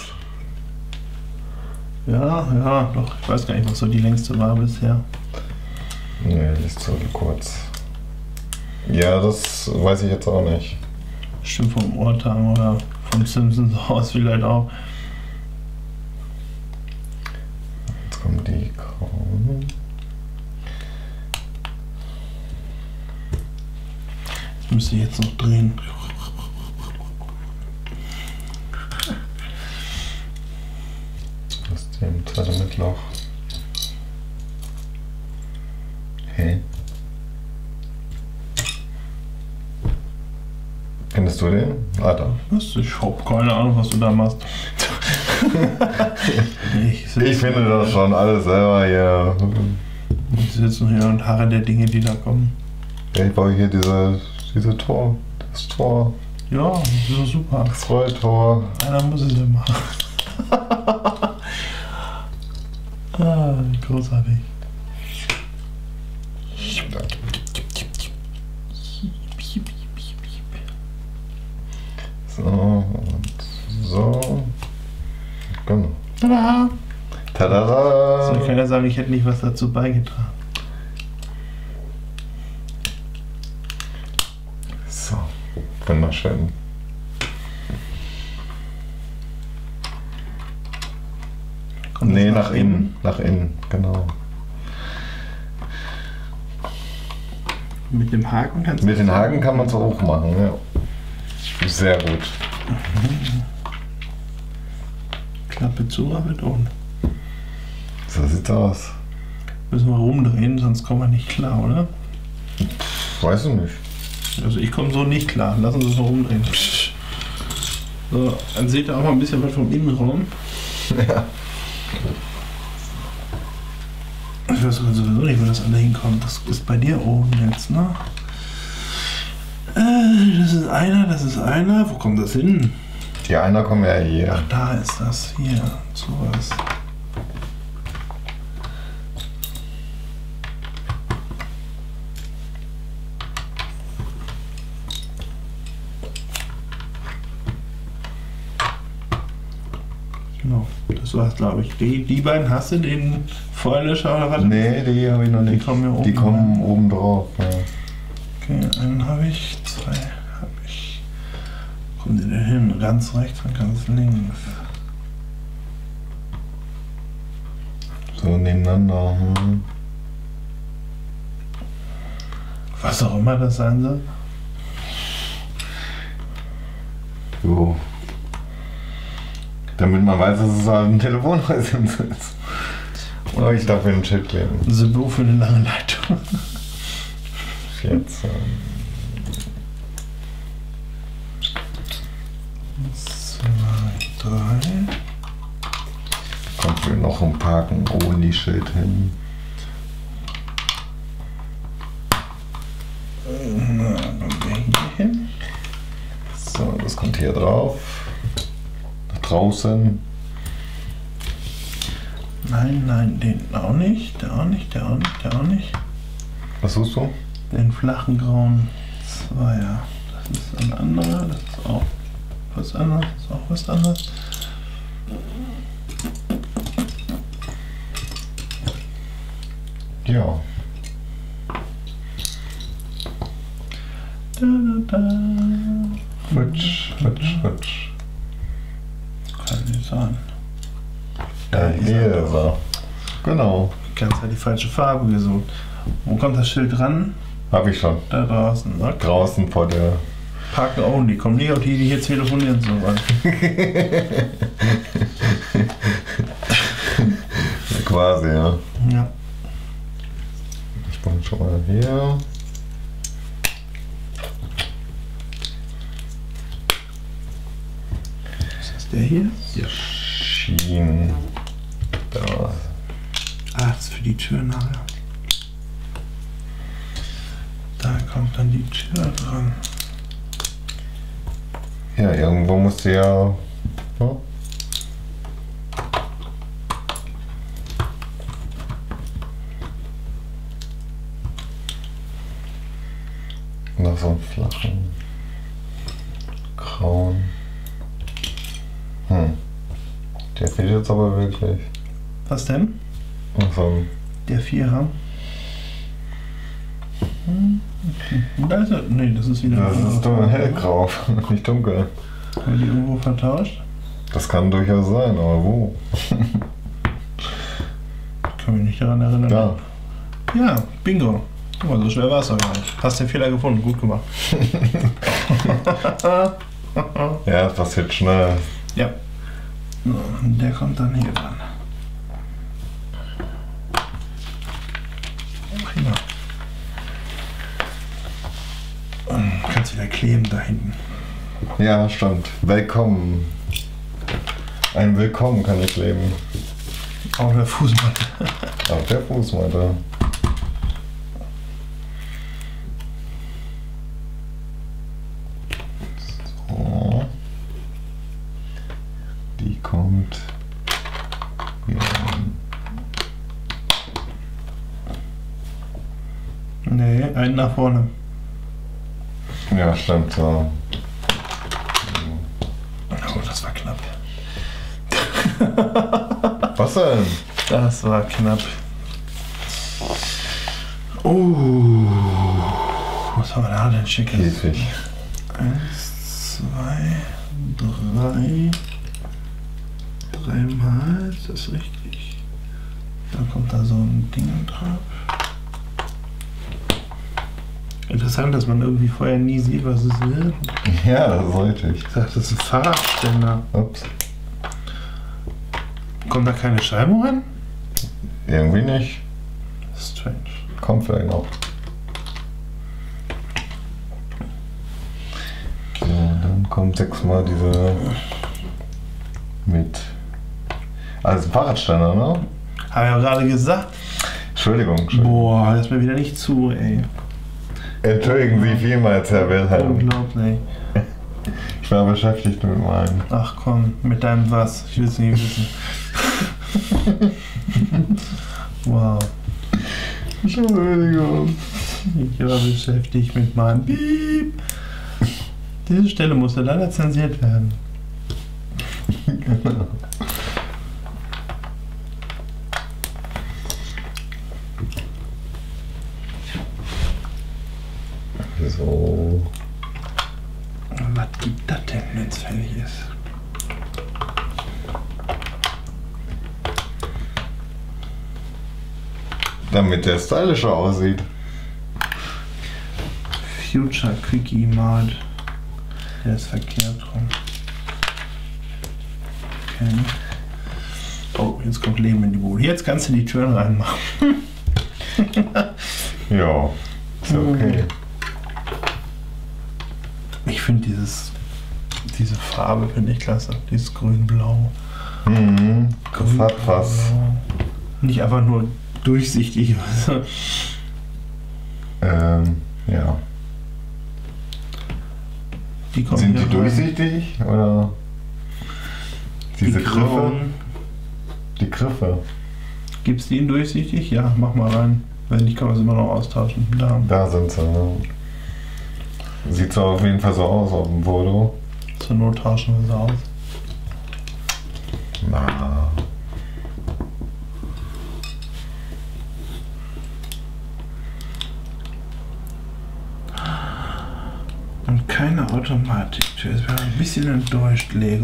Ja, doch. Ich weiß gar nicht, was so die längste war bisher. Nee, die ist zu kurz. Ja, das weiß ich jetzt auch nicht. Bestimmt vom Ohrtang oder vom Simpsons aus vielleicht auch. Jetzt kommen die grauen. Das müsste ich jetzt noch drehen. Das ist dem zweiten Mittelloch. Hey. Kennst du den? Alter. Was? Ich hab keine Ahnung, was du da machst. Ich finde das schon alles selber hier. Ich sitze noch hier und harre der Dinge, die da kommen. Ich baue hier diese Tor. Das Tor. Ja, das ist doch super. Das Rolltor. Einer muss es ja machen. Wie großartig. So und so. Genau. Tada! Tada! So kann ja sagen, ich hätte nicht was dazu beigetragen. So, wunderschön. Kommt Nee, das nach innen. Nach innen, genau. Mit dem Haken kannst du. Mit den Haken kann man es auch machen, ja. Sehr gut. Klappe zu, aber und. So sieht's aus. Müssen wir rumdrehen, sonst kommen wir nicht klar, oder? Weiß ich nicht. Also ich komme so nicht klar. Lassen Sie es mal rumdrehen. So, dann seht ihr auch mal ein bisschen was vom Innenraum. Ja. Ich weiß sowieso nicht, wo das alle hinkommt. Das ist bei dir oben jetzt, ne? Das ist einer. Wo kommt das hin? Die einer kommen ja hier. Ach, da ist das. Hier. Sowas. Genau. Das war's, glaube ich. Die beiden hast du, den Feuerlöscher oder was? Nee, die habe ich noch nicht. Die kommen ja oben. Die kommen oben drauf. Ja. Okay, einen habe ich, zwei habe ich. Kommen die denn hin? Ganz rechts und ganz links. So nebeneinander. Was auch immer das sein soll. So. Damit man weiß, dass es ein Telefonhäuschen ist. Oh, ich darf mir ein Schild kleben. Ein Symbol für eine lange Leitung. 14. 2, 3. Kommt mir noch ein Parken ohne Schild hin. Na, dann gehen wir hier hin. So, das kommt hier drauf. Nach draußen. Nein, den auch nicht. Der auch nicht. Was suchst du? Den flachen grauen Zweier. Das ist ein anderer. Das ist auch was anderes. Das ist auch was anderes. Ja. Futsch. Kann nicht sein. Ja, hier ist er. Genau. Ganz halt die falsche Farbe gesucht. Wo kommt das Schild ran? Hab ich schon. Da draußen. Okay. Draußen vor der. Parken only. Komm nicht auf die hier telefonieren so ran. Quasi, ja. Ja. Ich bin schon mal hier. Ist das der hier? Schienen. Ja. Ah, das ist für die Tür nachher. Da kommt dann die Tür dran. Ja, irgendwo muss sie ja. Hm? Noch so einen flachen, grauen. Der fehlt jetzt aber wirklich. Was denn? Noch so ein. Der Vierer. Da ist er. Nee, das ist wieder. Das ist doch hellgrau, nicht dunkel. Haben wir die irgendwo vertauscht? Das kann durchaus sein, aber wo? Kann mich nicht daran erinnern. Ja. Ja, bingo. Guck mal, so schnell war es doch gar nicht. Hast den Fehler gefunden, gut gemacht. Ja, das passiert schnell. Ja. So, und der kommt dann hier dran. Prima. Und kannst wieder kleben da hinten. Ja, stimmt. Willkommen. Ein Willkommen kann ich leben. Auf der Fußmatte. Auf der Fußmatte. So. Die kommt hier rein. Nee, einen nach vorne. Ja, stimmt. So. Oh, das war knapp. Was denn? Das war knapp. Was haben wir da denn Schickes? Käfig. 1, 2, 3. Dreimal, ist das richtig? Dann kommt da so ein Ding drauf. Interessant, dass man irgendwie vorher nie sieht, was es will. Ja, das ist richtig. Ich dachte, das ist ein Fahrradständer. Ups. Kommt da keine Scheibe ran? Irgendwie nicht. Strange. Kommt vielleicht noch. So, dann kommt 6-mal diese mit. Also ein Fahrradständer, ne? Hab ich ja gerade gesagt. Entschuldigung. Boah, das ist mir wieder nicht zu, ey. Entschuldigen Sie vielmals, Herr Wilhelm. Unglaublich. Ich war beschäftigt mit meinem. Ach komm, mit deinem was? Ich will es nie wissen. Wow. Entschuldigung. Ich war beschäftigt mit meinem Piep. Diese Stelle musste leider zensiert werden. Genau. So. Was gibt das denn, wenn es fertig ist? Damit der stylischer aussieht. Future Quickie Mart. Der ist verkehrt rum. Okay. Oh, jetzt kommt Leben in die Bude. Jetzt kannst du die Türen reinmachen. Ja, ist ja okay. Ich finde diese Farbe finde ich klasse. Dieses grün-blau. Mhm, das hat was. Nicht einfach nur durchsichtig. Ja. Die kommen Sind hier die rein. durchsichtig oder diese Die Griffe? grauen. Die Griffe. Gibt es die in durchsichtig? Ja, mach mal rein. Wenn nicht, kann man es immer noch austauschen. Da sind sie. Ne? Sieht so auf jeden Fall so aus auf dem Foto. Zur Not tauschen wir sie aus. Na. Und keine Automatiktür. Ich bin ein bisschen enttäuscht, Lego.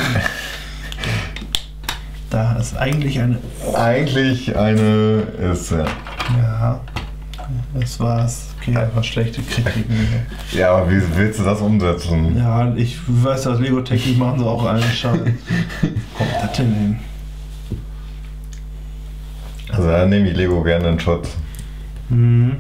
Da ist eigentlich eine... Eigentlich eine ist Ja, das war's. Okay, einfach schlechte Kritiken. Ja, aber wie willst du das umsetzen? Ja, ich weiß, dass Lego-Technik machen sie auch allen Scheiß. Wo kommt das denn hin? Also da nehme ich Lego gerne in Schutz. Mhm.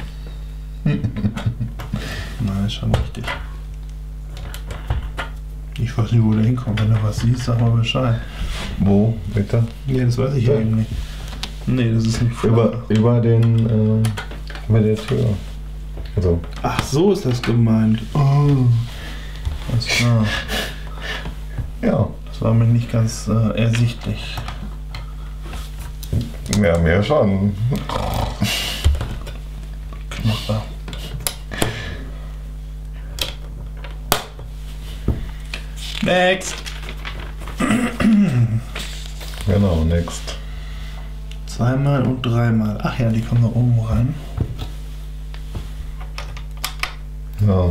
Nein, ist schon richtig. Ich weiß nicht, wo der hinkommt. Wenn du was siehst, sag mal Bescheid. Wo, bitte? Nee, das weiß ich ja eben nicht. Nee, das ist nicht Über den, über der Tür. Also. Ach, so ist das gemeint. Oh. Alles klar. Ja. Das war mir nicht ganz ersichtlich. Ja, mir schon. Knopper. Next! Genau, next. Zweimal und dreimal. Ach ja, die kommen da oben rein. Ja.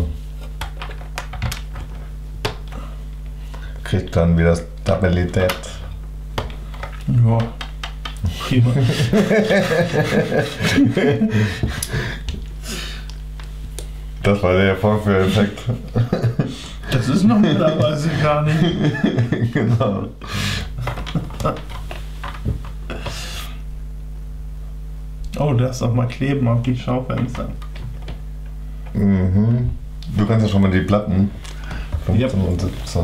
Kriegt dann wieder Stabilität. Ja. Prima. Das war der Vorführeffekt. Das ist normalerweise gar nicht. Genau. Oh, das auch mal kleben auf die Schaufenster. Mhm. Du kannst ja schon mal die Platten. 15 Yep. und 17.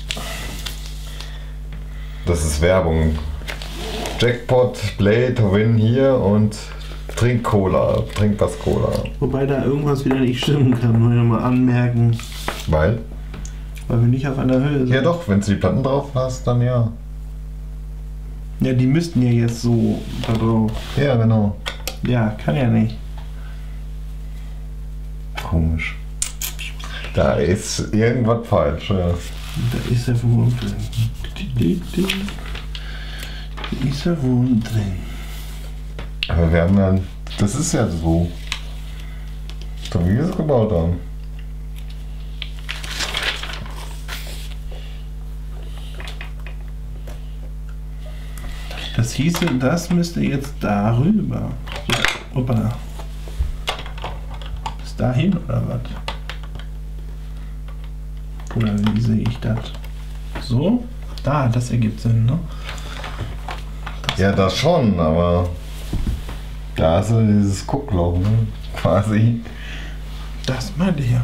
Das ist Werbung. Jackpot, Play to win hier und trink Cola. Trink was Cola. Wobei da irgendwas wieder nicht stimmen kann, nur mal anmerken. Weil? Weil wir nicht auf einer Höhe sind. Ja doch, wenn du die Platten drauf hast, dann ja. Ja, die müssten ja jetzt so da drauf. Ja, genau. Ja, kann ja nicht. Komisch. Da ist irgendwas falsch, ja. Da ist der Wurm drin. Da ist der Wurm drin. Aber wir haben ja. Das ist ja so. So wie wir es gebaut haben. Das hieße, das müsste jetzt darüber. So, hoppala. Ist dahin oder was? Oder wie sehe ich das? So? Da, das ergibt Sinn, ne? Ja, das schon, aber. Da ist so dieses Guckloch, ne? Quasi. Das meinte ich ja.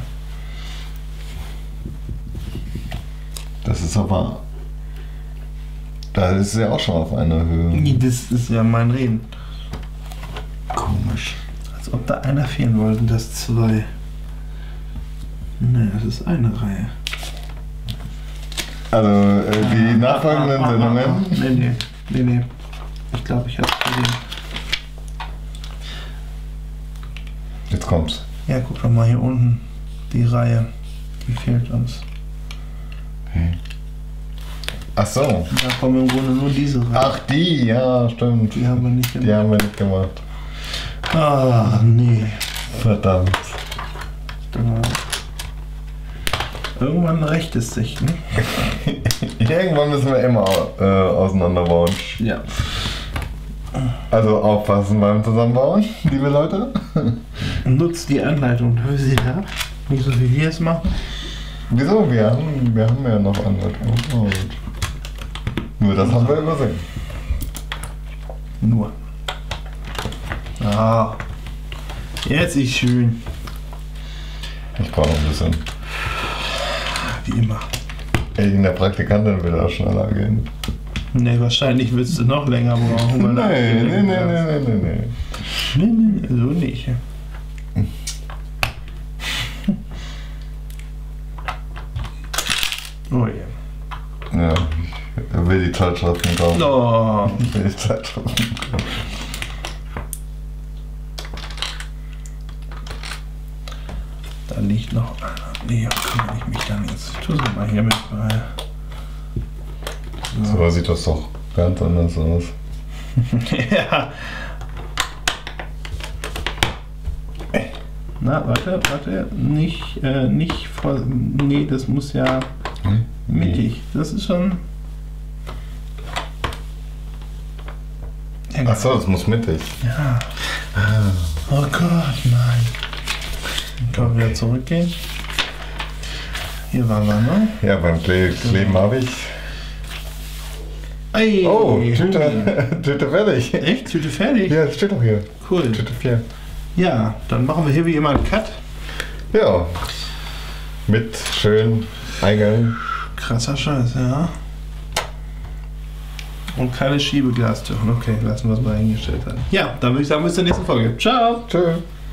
Das ist aber. Da ist ja auch schon auf einer Höhe. Das ist ja mein Reden. Komisch. Als ob da einer fehlen wollte, das zwei. Ne, das ist eine Reihe. Also die nachfolgenden Sendungen. Nee. Ich glaube, ich habe es gesehen. Jetzt kommt's. Ja, guck doch mal hier unten. Die Reihe. Die fehlt uns. Okay. Ach so. Da kommen im Grunde nur diese Reihe. Ach die, ja, stimmt. Die haben wir nicht gemacht. Die haben wir nicht gemacht. Ah, nee. Verdammt. Da. Irgendwann rächt es sich, ne? Irgendwann müssen wir immer auseinanderbauen. Ja. Also aufpassen beim Zusammenbauen, liebe Leute. Nutzt die Anleitung, hör sie da. Nicht so wie wir es machen. Wieso? Wir haben ja noch Anleitung. Oh. Nur das haben wir übersehen. Nur. Ah. Jetzt ist schön. Ich brauche noch ein bisschen. Wie immer. In der Praktikantin will das schneller gehen. Ne, wahrscheinlich würdest du noch länger brauchen. Weil Nee. Nee, so nicht. Oh ja. Ja, er will die Zeitschriften kaufen. Oh. Ich will die Zeitschriften kaufen. Da liegt noch einer. Nee, kümmere ich mich dann jetzt. Ich tue es mal hier mit bei. So sieht das doch ganz anders aus. Ja. Na, warte. Nicht vor. Nee, das muss ja mittig. Das ist schon. Ja, Achso, das muss mittig. ja. Oh Gott, nein. Können wir wieder zurückgehen? Hier waren wir, ne? Ja, beim Kleben habe ich. Ey, Oh, Tüte fertig. Echt? Tüte fertig? Ja, das steht doch hier. Cool. Tüte 4. Ja, dann machen wir hier wie immer einen Cut. Ja. Mit schön Eingang. Krasser Scheiß, ja. Und keine Schiebeglastüren. Okay, lassen wir es mal hingestellt sein. Ja, dann würde ich sagen, bis zur nächsten Folge. Ciao. Tschö.